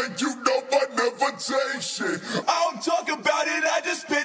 you know I never take shit. I don't talk about it, I just spit